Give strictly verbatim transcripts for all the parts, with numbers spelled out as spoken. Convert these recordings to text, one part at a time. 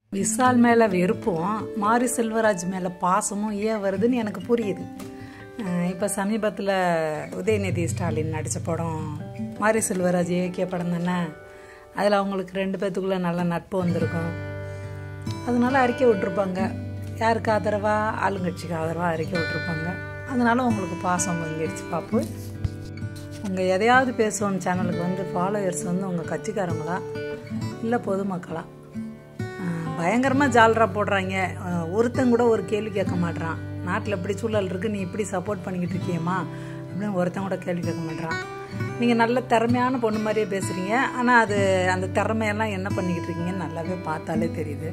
விஷால் மேலே வெறுப்பும் மாரி செல்வராஜ் மேலே பாசமும் ஏன் வருதுன்னு எனக்கு புரியுது. இப்போ சமீபத்தில் உதயநிதி ஸ்டாலின் நடித்த படம் மாரி செல்வராஜ் இயக்கிய படம் தானே. அதில் அவங்களுக்கு ரெண்டு பேர்த்துக்குள்ளே நல்ல நட்பு வந்திருக்கும். அதனால அறிக்கை விட்டுருப்பாங்க. யாருக்கு ஆதரவாக? ஆளுங்கட்சிக்கு ஆதரவாக அறிக்கை விட்டுருப்பாங்க. அதனால உங்களுக்கு பாசம் வந்துடுச்சு. பாப்பு, உங்கள் எதையாவது பேசுவோம் சேனலுக்கு வந்து ஃபாலோயர்ஸ் வந்து உங்கள் கட்சிக்காரங்களா இல்லை பொதுமக்களா? பயங்கரமாக ஜாலரா போடுறாங்க. ஒருத்தன் கூட ஒரு கேள்வி கேட்க மாட்றான். நாட்டில் இப்படி சூழல் இருக்குது, நீ இப்படி சப்போர்ட் பண்ணிக்கிட்டு இருக்கியம்மா அப்படின்னு ஒருத்தன் கூட கேள்வி கேட்க மாட்றான். நீங்கள் நல்ல திறமையான பொண்ணு மாதிரியே பேசுகிறீங்க. ஆனால் அது அந்த திறமையெல்லாம் என்ன பண்ணிக்கிட்டு இருக்கீங்கன்னு நல்லாவே பார்த்தாலே தெரியுது.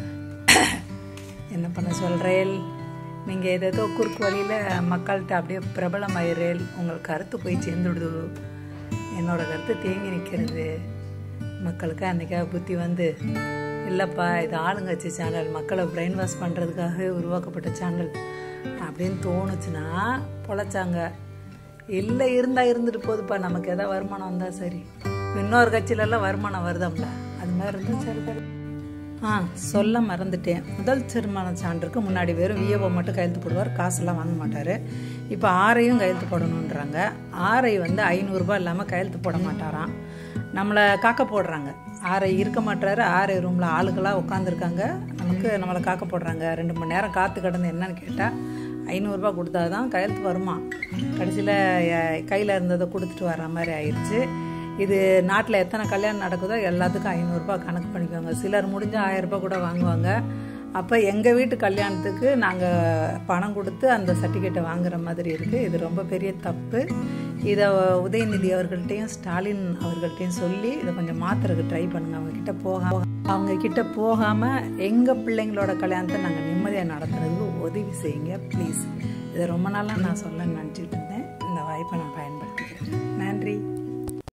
என்ன பண்ண சொல்கிறேன்? நீங்கள் ஏதேதோ குறுக்கு வழியில் மக்கள்கிட்ட அப்படியே பிரபலமாயிரேல். உங்கள் கருத்து போய் சேர்ந்துடுது. என்னோடய கருத்து தேங்கி நிற்கிறது. மக்களுக்கு அன்றைக்காக புத்தி வந்து, இல்லைப்பா இது ஆளுங்கட்சி சேனல், மக்களை பிரெயின் வாஷ் பண்ணுறதுக்காக உருவாக்கப்பட்ட சேனல் அப்படின்னு தோணுச்சுன்னா பொழைச்சாங்க. இல்லை இருந்தால் இருந்துட்டு போகுதுப்பா, நமக்கு எதாவது வருமானம் வந்தால் சரி. இன்னொரு கட்சியிலெல்லாம் வருமானம் வருதாம்ல, அது மாதிரி இருந்தால் சரி தான். ஆ சொல்ல மறந்துட்டேன். முதல் திருமண சான்றுக்கு முன்னாடி வெறும் விஏஓ மட்டும் கையெழுத்து போடுவார், காசெல்லாம் வாங்க மாட்டார். இப்போ ஆரையும் கையெழுத்து போடணுன்றாங்க. ஆரை வந்து ஐநூறுரூபா இல்லாமல் கையெழுத்து போட மாட்டாராம். நம்மளை காக்க போடுறாங்க. ஆரை இருக்க மாட்டாரு. ஆரை ரூமில் ஆளுகளாக உட்காந்துருக்காங்க. நமக்கு நம்மளை காக்க போடுறாங்க. ரெண்டு மணி நேரம் காத்து கிடந்து என்னன்னு கேட்டால் ஐநூறுரூபா கொடுத்தா தான் கையெழுத்து வருமா. கடைசியில் கையில் இருந்ததை கொடுத்துட்டு வர்ற மாதிரி ஆயிடுச்சு. இது நாட்டில் எத்தனை கல்யாணம் நடக்குதோ எல்லாத்துக்கும் ஐநூறுரூபா கணக்கு பண்ணிக்குவாங்க. சிலர் முடிஞ்சால் ஆயிரரூபா கூட வாங்குவாங்க. அப்போ எங்கள் வீட்டு கல்யாணத்துக்கு நாங்கள் பணம் கொடுத்து அந்த சர்டிஃபிகேட்டை வாங்குற மாதிரி இருக்குது. இது ரொம்ப பெரிய தப்பு. இதை உதயநிதி அவர்கள்ட்டையும் ஸ்டாலின் அவர்கள்ட்டையும் சொல்லி இதை கொஞ்சம் மாற்றுறதுக்கு ட்ரை பண்ணுங்கள். அவங்கக்கிட்ட போகாம அவங்கக்கிட்ட போகாமல் எங்கள் பிள்ளைங்களோட கல்யாணத்தை நாங்கள் நிம்மதியாக நடத்துறதுக்கு உதவி செய்யுங்க ப்ளீஸ். இதை ரொம்ப நாளாக நான் சொல்ல நினச்சிட்டு இருந்தேன். இந்த வாய்ப்பை நான் பயன்படுத்திக்கிறேன். நன்றி.